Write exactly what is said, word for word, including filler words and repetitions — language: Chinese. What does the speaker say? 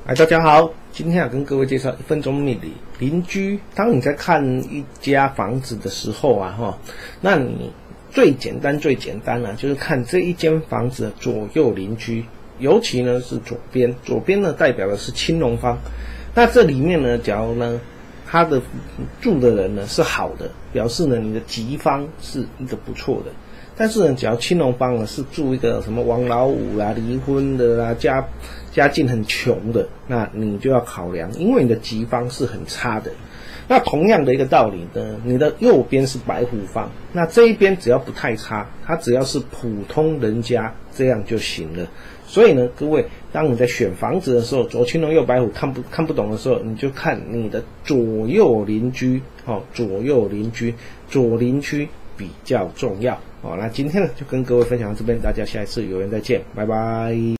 哎，大家好，今天要跟各位介绍一分钟命理邻居。当你在看一家房子的时候啊，哈，那你最简单最简单啊，就是看这一间房子的左右邻居，尤其呢是左边，左边呢代表的是青龙方。那这里面呢，假如呢他的住的人呢是好的，表示呢你的吉方是一个不错的。但是呢，只要青龙方呢是住一个什么王老五啦、离婚的啦、家家境很穷的，那你就要考量，因为你的吉方是很差的。那同样的一个道理呢，你的右边是白虎方，那这一边只要不太差，它只要是普通人家，这样就行了。所以呢，各位，当你在选房子的时候，左青龙右白虎看不看不懂的时候，你就看你的左右邻居，哦，左右邻居，左邻居比较重要。好，那今天呢就跟各位分享到这边，大家下一次有缘再见，拜拜。